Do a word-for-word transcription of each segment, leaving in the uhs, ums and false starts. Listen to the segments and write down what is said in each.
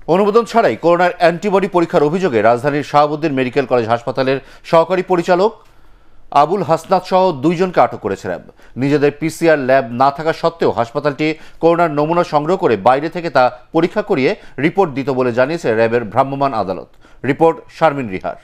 অনুমোদন ছাড়াই করোনার অ্যান্টিবডি পরীক্ষার অভিযোগে রাজধানীর শাহাবুদ্দিন মেডিকেল কলেজ হাসপাতালের সহকারী পরিচালক আবুল হাসনাত সহ দুইজনকে আটক করেছে র্যাব। নিজেদের পিসিআর ল্যাব না থাকা সত্ত্বেও হাসপাতালটি করোনার নমুনা সংগ্রহ করে বাইরে থেকে তা পরীক্ষা করিয়ে রিপোর্ট দিত বলে জানিয়েছে র্যাবের ভ্রাম্যমাণ আদালত। রিপোর্ট শারমিন রিহার।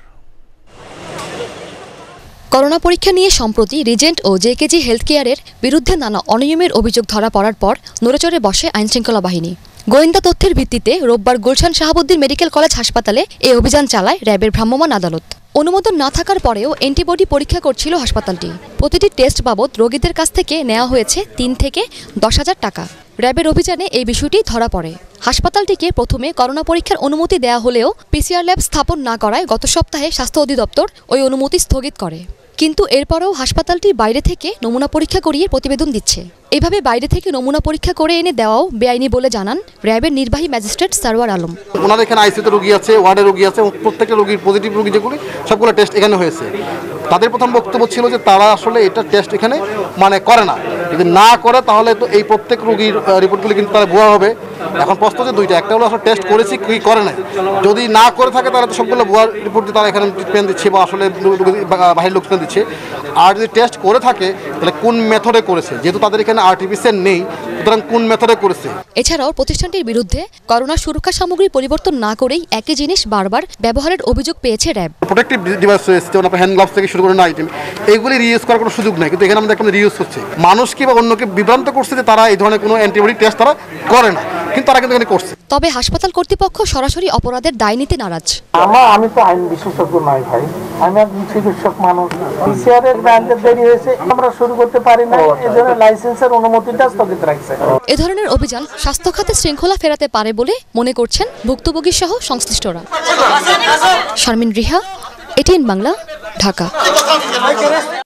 করোনা পরীক্ষা নিয়ে সম্প্রতি রিজেন্ট ও জেকেজি হেলথ কেয়ারের বিরুদ্ধে নানা অনিয়মের অভিযোগ ধরা পড়ার পর নড়েচড়ে বসে আইনশৃঙ্খলা বাহিনী। গোয়েন্দা তথ্যের ভিত্তিতে রোববার গুলশান শাহাবুদ্দিন মেডিকেল কলেজ হাসপাতালে এই অভিযান চালায় র্যাবের ভ্রাম্যমাণ আদালত। অনুমোদন না থাকার পরেও অ্যান্টিবডি পরীক্ষা করছিল হাসপাতালটি। প্রতিটি টেস্ট বাবদ রোগীদের কাছ থেকে নেওয়া হয়েছে তিন থেকে দশ হাজার টাকা। র্যাবের অভিযানে এই বিষয়টি ধরা পড়ে। হাসপাতালটিকে প্রথমে করোনা পরীক্ষার অনুমতি দেওয়া হলেও পিসিআর ল্যাব স্থাপন না করায় গত সপ্তাহে স্বাস্থ্য অধিদপ্তর ওই অনুমতি স্থগিত করে। কিন্তু এরপরও হাসপাতালটি বাইরে থেকে নমুনা পরীক্ষা করিয়ে প্রতিবেদন দিচ্ছে। এভাবে বাইরে থেকে নমুনা পরীক্ষা করে এনে দেওয়াও বেআইনি বলে জানান র্যাবের নির্বাহী ম্যাজিস্ট্রেট সারওয়ার আলম। ওনাদের এখানে আইসিইউতে রোগী আছে, ওয়ার্ডে রোগী আছে, প্রত্যেকটা রোগীর পজিটিভ রোগী যেগুলি সবগুলো টেস্ট এখানে হয়েছে। তাদের প্রথম বক্তব্য ছিল যে তারা আসলে এটা টেস্ট এখানে মানে করে না, যদি না করে তাহলে তো এই প্রত্যেক রোগীর রিপোর্টগুলি কিন্তু তারা ভুয়া হবে। এখন প্রশ্ন যে দুইটা, একটা হলো আসলে টেস্ট করেছি কি করে নাই, যদি না করে থাকে তাহলে তো সবগুলো ভুয়া রিপোর্ট দিয়ে তারা এখানে পেন দিচ্ছে বা আসলে বাহির লোক পেন দিচ্ছে। আর যদি টেস্ট করে থাকে তাহলে কোন মেথডে করেছে, যেহেতু তাদের এখানে আরটিপিসিআর নেই, সুতরাং কোন মেথডে করেছে। এছাড়াও প্রতিষ্ঠানটির বিরুদ্ধে করোনা সুরক্ষা সামগ্রী পরিবর্তন না করেই একই জিনিস বারবার ব্যবহারের অভিযোগ পেয়েছে র্যাব। প্রোটেক্টিভ ডিভাইস রয়েছে, যেমন আপনার হ্যান্ড গ্লাভস থেকে শুরু করে আইটেম, এইগুলি রিইউজ করার কোনো সুযোগ নেই, কিন্তু এখানে আমাদের একটা রিইউজ হচ্ছে। মানুষকে বা অন্যকে বিভ্রান্ত করছে যে তারা এই ধরনের কোনো অ্যান্টিবডি টেস্ট তারা করে না, কিন্তু তারা কিন্তু এখানে করছে। তবে হাসপাতাল কর্তৃপক্ষ সরাসরি অপরাধের দায় নিতে নারাজ। আমার আমি তো আইন বিশেষজ্ঞ নয় ভাই, আমি একজন চিকিৎসক মানুষ। পিসিআর এর ব্যাংকের দেরি হয়েছে, আমরা শুরু করতে পারি না, এজন্য লাইসেন্সের অনুমতিটা স্থগিত রাখছে। এ ধরনের অভিযান স্বাস্থ্য খাতে শৃঙ্খলা ফেরাতে পারে বলে মনে করছেন ভুক্তভোগী সহ সংশ্লিষ্টরা। শারমিন রিহা, এটিএন বাংলা, ঢাকা।